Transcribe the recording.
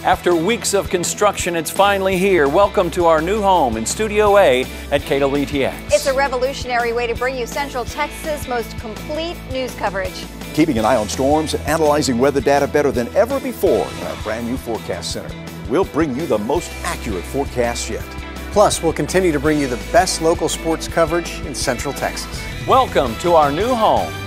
After weeks of construction, it's finally here. Welcome to our new home in Studio A at KWTX. It's a revolutionary way to bring you Central Texas' most complete news coverage. Keeping an eye on storms and analyzing weather data better than ever before in our brand new forecast center. We'll bring you the most accurate forecast yet. Plus, we'll continue to bring you the best local sports coverage in Central Texas. Welcome to our new home.